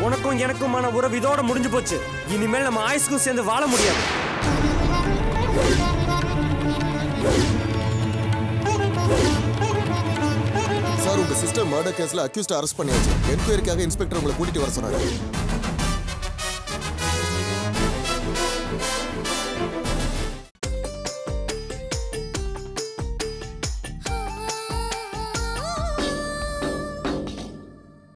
உனக்கும் எனக்குமான உறவு இதோட முடிஞ்சு போச்சு. இனிமேல் நம்ம ஆயுசுக்கும் சேர்ந்து வாழ முடியாது. சார், உங்க சிஸ்டர் மர்டர் கேஸ்ல அக்யூஸ்ட் அரெஸ்ட் பண்ணியாச்சு. என்கொயரிக்காக இன்ஸ்பெக்டர் உங்களை கூட்டிட்டு வர சொன்னாங்க.